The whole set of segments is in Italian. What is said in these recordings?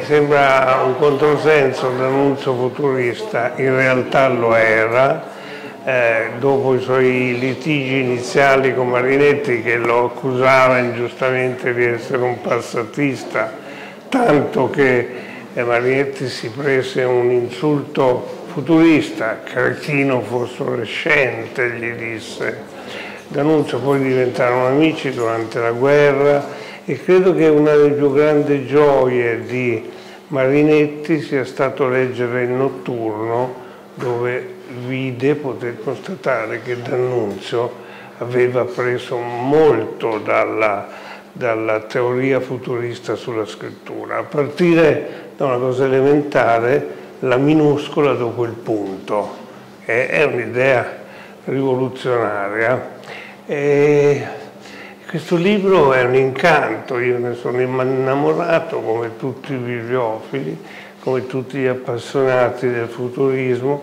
sembra un controsenso D'Annunzio futurista, in realtà lo era, dopo i suoi litigi iniziali con Marinetti, che lo accusava ingiustamente di essere un passatista, tanto che Marinetti si prese un insulto futurista, cretino fosforescente, gli disse. D'Annunzio poi diventarono amici durante la guerra e credo che una delle più grandi gioie di Marinetti sia stato leggere Il Notturno, dove poté constatare che D'Annunzio aveva preso molto dalla teoria futurista sulla scrittura, a partire da una cosa elementare, la minuscola dopo il punto. È un'idea rivoluzionaria. E questo libro è un incanto, io ne sono innamorato come tutti i bibliofili, come tutti gli appassionati del futurismo.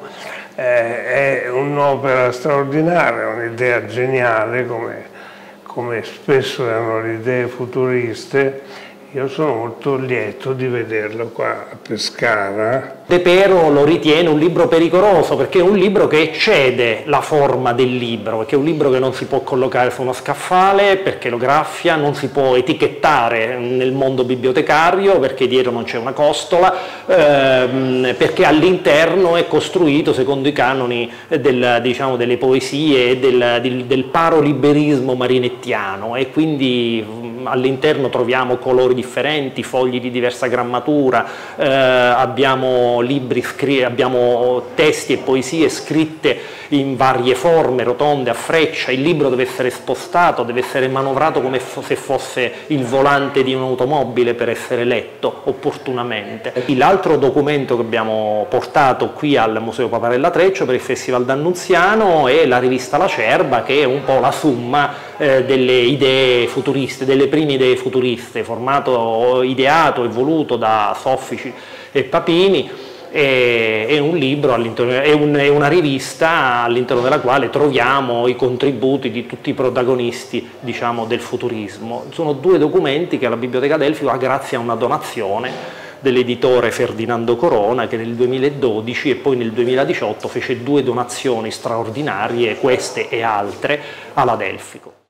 È un'opera straordinaria, un'idea geniale come spesso erano le idee futuriste. Io sono molto lieto di vederlo qua a Pescara. De Pero lo ritiene un libro pericoloso perché è un libro che eccede la forma del libro, perché è un libro che non si può collocare su uno scaffale perché lo graffia, non si può etichettare nel mondo bibliotecario perché dietro non c'è una costola, perché all'interno è costruito secondo i canoni delle poesie e del paroliberismo marinettiano, e quindi all'interno troviamo colori differenti, fogli di diversa grammatura, abbiamo abbiamo testi e poesie scritte in varie forme, rotonde, a freccia. Il libro deve essere spostato, deve essere manovrato come se fosse il volante di un'automobile per essere letto opportunamente. L'altro documento che abbiamo portato qui al Museo Paparella Treccio per il Festival D'Annunziano è la rivista Lacerba, che è un po' la summa delle idee futuriste, delle prime idee futuriste, ideato e voluto da Soffici e Papini. È un libro, è una rivista all'interno della quale troviamo i contributi di tutti i protagonisti, diciamo, del futurismo. Sono due documenti che la Biblioteca Adelphico ha grazie a una donazione dell'editore Ferdinando Corona, che nel 2012 e poi nel 2018 fece due donazioni straordinarie, queste e altre, all'Adelphico.